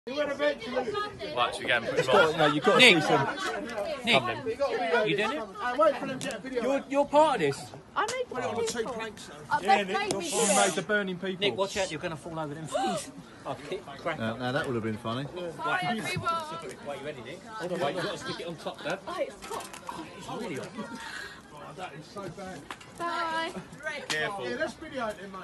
Right, so again, put him on. No, you've got to see some. Nick, you doing it? Wait for them to get a video. You're part of this. I made Put it on the 2 planks though. They've made me do You made it. the burning people. Nick, watch out, you're going to fall over them things. I'll kick, crack. Now that would have been funny. Bye, everyone. Wait, you ready, Nick? Hold on, wait, you've got to stick it on top, Dad. Oh, it's hot. It's really hot. Oh, that is so bad. Bye. Careful. Yeah, let's video it then, mate.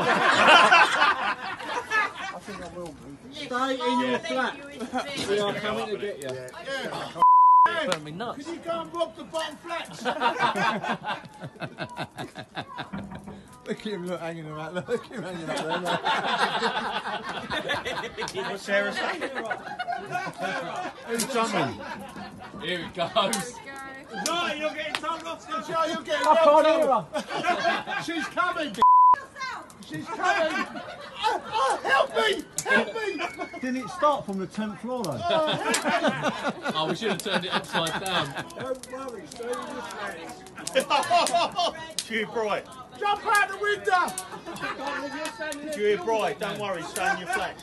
I think I will move. Stay in your flat. We are coming to get you. Yeah. Burn me nuts. Can you go and rob the bottom flats? Look at him hanging around. Look at him hanging up there. What's Sarah saying? Who's jumping? Here it goes. No, you're getting told off. No, you're getting I can't hear her. She's coming. She's coming. Oh, help me! Help me! Didn't it start from the 10th floor though? Oh, we should have turned it upside down. Don't worry, stay in your flat. Too bright. Jump out the window! Too bright. Don't worry, stay in your flex.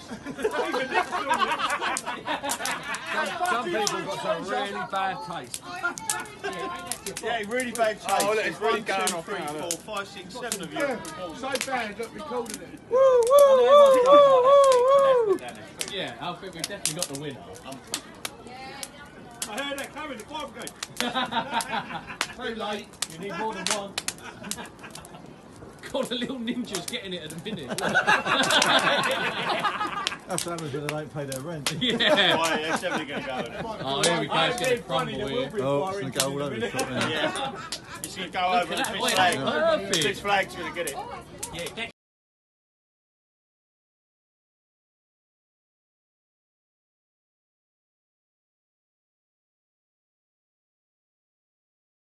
Some people got some really bad taste. Yeah, really bad taste. Oh, look, it's really going off. 3, 4, 5, 6, 7 of you. So bad, look, recording it. Yeah, I think we've definitely got the winner. I heard that coming, the fire brigade. Too late. You need more than one. God, the little ninja's getting it at the minute. That's what happens when they don't pay their rent. Yeah. Right, it's definitely going to go. Oh, here we go. It's going to crumble here. Oh, it's going to go all over the shop now. Yeah. It's going to go over and Fish Wait, Flag. perfect. Fish Flag's going to get it. Yeah,